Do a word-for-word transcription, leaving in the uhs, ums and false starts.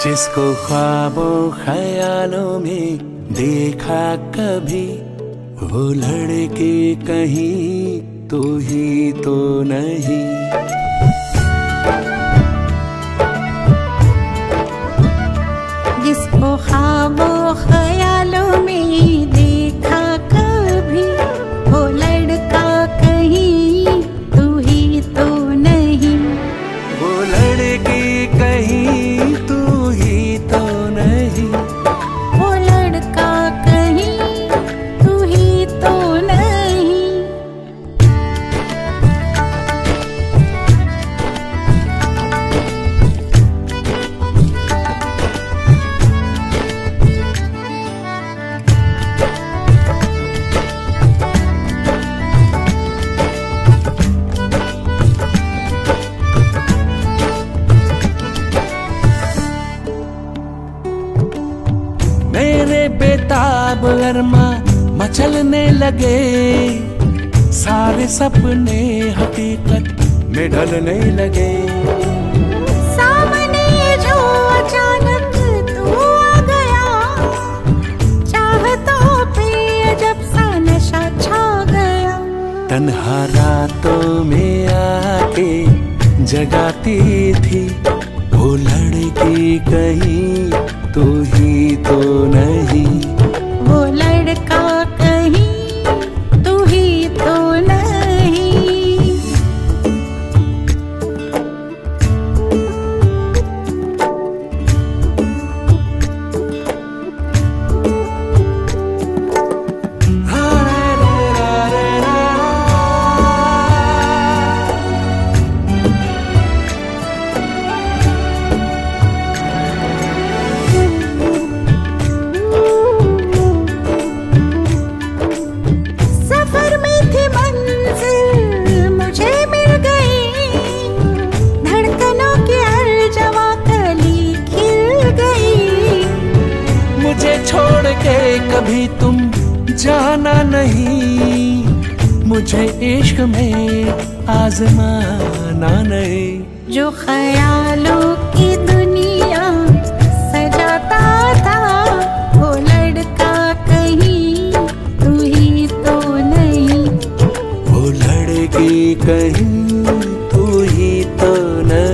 जिसको ख्वाबों ख्यालों में देखा कभी, वो लड़के कहीं तो ही तो नहीं। जिसको ख्वाबों ख्यालों में देखा कभी, वो लड़का कहीं तू ही तो नहीं। वो लड़की कहीं तू ही तो नहीं। वो लड़का कहीं तू ही तो नहीं। मेरे बेताब अरमा मचलने लगे, सारे सपने हकीकत में ढलने लगे। सामने जो अचानक तू आ गया, चाहतों पे अजब सा नशा छा गया। तन्हा रातों में आके जगाती थी, वो लड़की कहीं तू ही तो नहीं। वो लड़का कहीं तू ही तो नहीं। छोड़ के कभी तुम जाना नहीं, मुझे इश्क में आजमाना नहीं। जो ख्यालों की दुनिया सजाता था, वो लड़का कहीं तू ही तो नहीं। वो लड़की कहीं तू ही तो नहीं।